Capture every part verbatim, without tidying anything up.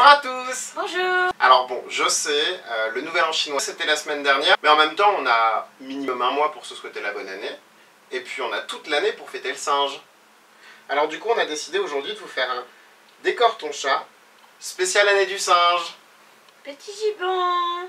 à tous. Bonjour. Alors bon, je sais, euh, le nouvel an chinois c'était la semaine dernière, mais en même temps on a minimum un mois pour se souhaiter la bonne année, et puis on a toute l'année pour fêter le singe. Alors du coup on a décidé aujourd'hui de vous faire un décor ton chat, spécial année du singe. Petit gibbon.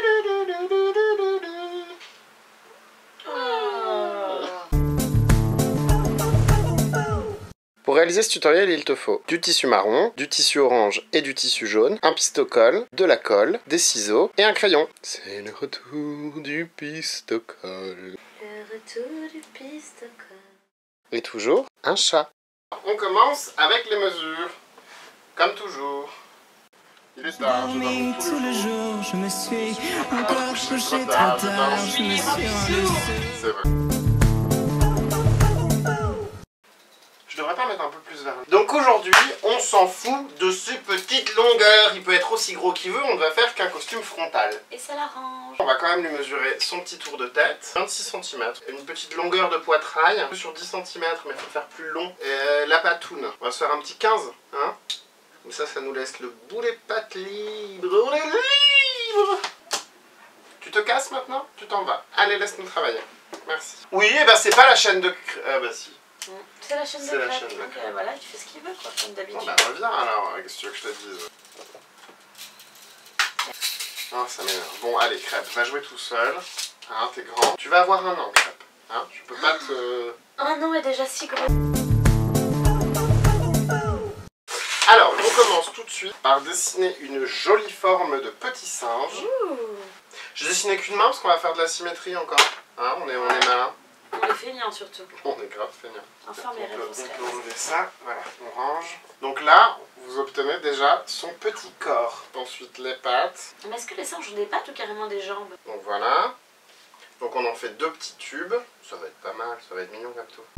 Pour réaliser ce tutoriel, il te faut du tissu marron, du tissu orange et du tissu jaune, un pistocol, de la colle, des ciseaux et un crayon. C'est le retour du pistocol. Le retour du pistocol. Et toujours un chat. On commence avec les mesures, comme toujours. Il est tard, je dormi dors tout le jour, je me suis encore couché trop tard, je me suis rendu. C'est vrai. Je devrais pas mettre un peu plus vers là. Donc aujourd'hui, on s'en fout de ces petites longueurs. Il peut être aussi gros qu'il veut, on ne va faire qu'un costume frontal. Et ça l'arrange. On va quand même lui mesurer son petit tour de tête, vingt-six centimètres, une petite longueur de poitrail, un peu sur dix centimètres, mais il faut faire plus long. Et la patoune, on va se faire un petit quinze, hein. Comme ça, ça nous laisse le bout des pattes libres. On est libre. Tu te casses maintenant? Tu t'en vas. Allez, laisse-nous travailler. Merci. Oui, et ben c'est pas la chaîne de... Ah bah si. C'est la chaîne de C'est la crêpes. chaîne de Donc crêpes. euh, voilà, il fait ce qu'il veut quoi, comme d'habitude. Bon bah reviens alors, qu'est-ce que tu veux que je te dise? Ah, ça m'énerve. Bon, allez, crêpe, va jouer tout seul. Hein, t'es grand. Tu vas avoir un an, crêpe. Hein, je peux pas te... Oh non, elle est déjà si gros. Alors, on commence tout de suite par dessiner une jolie forme de petit singe. Ouh. J'ai dessiné qu'une main parce qu'on va faire de la symétrie encore. Hein, on est, on est malin. On est feignant surtout. On est grave feignant. Enfin, mes On peut, réponses. on peut enlever ça, voilà, on range. Donc là, vous obtenez déjà son petit corps. Ensuite les pattes. Mais est-ce que les singes ont des pattes ou carrément des jambes? Donc voilà. Donc on en fait deux petits tubes. Ça va être pas mal, ça va être mignon comme tout.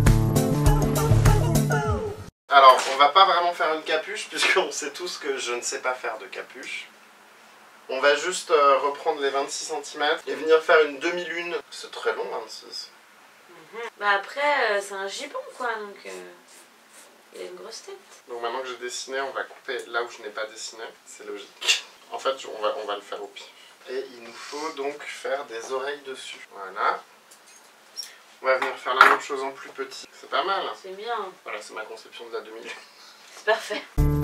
Alors, on va pas vraiment faire une capuche, puisqu'on sait tous que je ne sais pas faire de capuche. On va juste euh, reprendre les vingt-six centimètres et venir faire une demi-lune. C'est très long, vingt-six. Mmh. Bah après, euh, c'est un gibbon quoi, donc euh, il a une grosse tête. Donc maintenant que j'ai dessiné, on va couper là où je n'ai pas dessiné. C'est logique. En fait, on va, on va le faire au pif. Et il nous faut donc faire des oreilles dessus. Voilà. On va venir faire la même chose en plus petit. C'est pas mal. C'est bien. Voilà, c'est ma conception de la demi-lune. C'est parfait.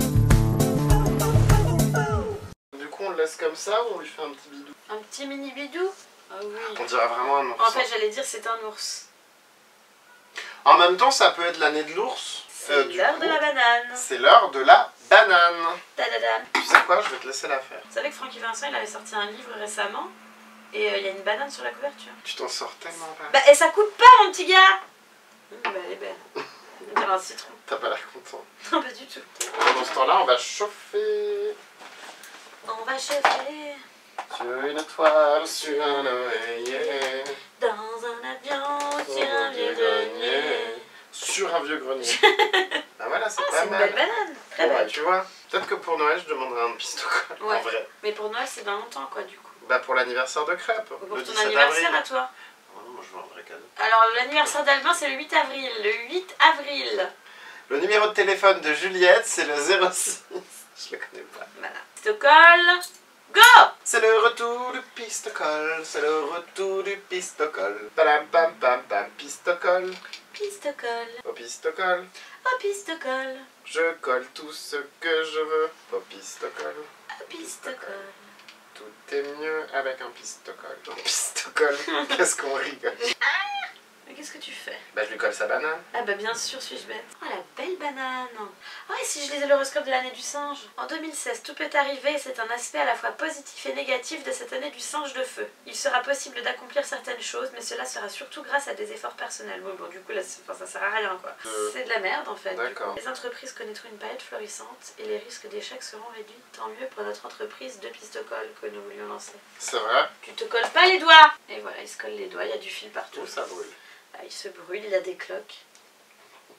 Du coup, on le laisse comme ça ou on lui fait un petit bidou? Un petit mini bidou? Ah oui. On dirait vraiment un ours. En fait, j'allais dire c'est un ours. En même temps, ça peut être l'année de l'ours. C'est Euh, du l'heure coup, de la banane. C'est l'heure de la banane. Tadadam. Tu sais quoi, je vais te laisser la faire. Vous savez que Francky Vincent, il avait sorti un livre récemment et euh, il y a une banane sur la couverture. Tu t'en sors tellement pas. Bah, et ça coupe pas, mon petit gars. Mmh, bah, elle est belle. On dirait un citron. T'as pas l'air content. Non, pas du tout. Pendant ce temps-là, on va chauffer. On va chauffer Sur une toile, sur un oreiller. dans un avion, sur un vieux grenier. Sur un vieux grenier. Ah voilà, c'est Ah, pas c'est une mal. belle banane. Très Bon, bah, belle. tu vois, peut-être que pour Noël, je demanderai un pistocol. Ouais. En vrai. Mais pour Noël, c'est dans longtemps, quoi, du coup. Bah pour l'anniversaire de crêpe. Ou pour le ton dix-sept anniversaire avril. à toi. Oh non, moi je veux un vrai cadeau. Alors, l'anniversaire d'Albin, c'est le huit avril. Le huit avril. Le numéro de téléphone de Juliette, c'est le zéro six. Je le connais pas. Voilà. Pistocol. Go! C'est le retour du pistocol, c'est le retour du pistocol. Pam pam pam pam, pistocol. Pistocol. Au pistocol, Oh, pistocol. je colle tout ce que je veux. Au pistocol, Oh, pistocol. tout est mieux avec un pistocol. Un pistocol, qu'est-ce qu'on rigole. Mais qu'est-ce que tu fais? Bah je lui colle sa banane. Ah bah bien sûr, suis-je bête. Oh la belle banane. Ah et si je lisais l'horoscope de l'année du singe? En deux mille seize, tout peut arriver et c'est un aspect à la fois positif et négatif de cette année du singe de feu. Il sera possible d'accomplir certaines choses, mais cela sera surtout grâce à des efforts personnels. Bon, bon du coup là, enfin, ça sert à rien quoi. Euh, C'est de la merde en fait. D'accord. Les entreprises connaîtront une période florissante et les risques d'échec seront réduits. Tant mieux pour notre entreprise de pistocol que nous voulions lancer. C'est vrai? Tu te colles pas les doigts! Et voilà, il se colle les doigts, il y a du fil partout. Tout ça brûle. Ah, il se brûle, il a des cloques.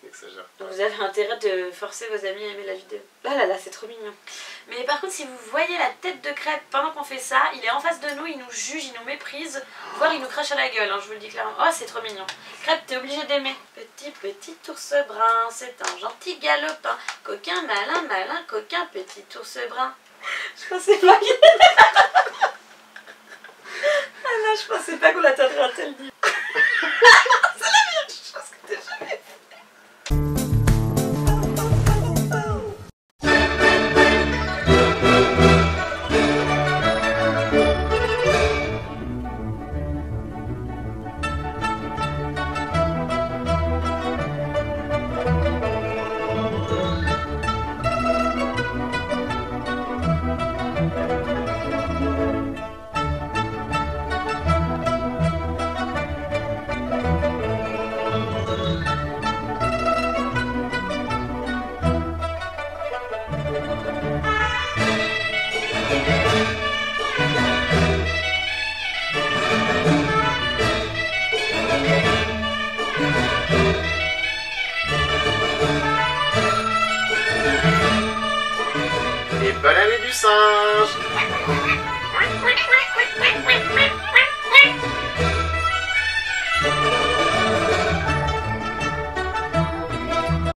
N'exagère. Donc vous avez intérêt de forcer vos amis à aimer la vidéo. Là là là, c'est trop mignon. Mais par contre, si vous voyez la tête de Crêpe pendant qu'on fait ça, il est en face de nous, il nous juge, il nous méprise, voire il nous crache à la gueule, hein, je vous le dis clairement. Oh, c'est trop mignon. Crêpe, t'es obligé d'aimer. Petit, petit ours brun, c'est un gentil galopin. Coquin, malin, malin, coquin, petit ours brun. Je pensais pas qu'il... Ah non, je pensais pas qu'on atteindrait un tel niveau. C'est la meilleure chose que t'aies jamais fait. Et bonne année du singe!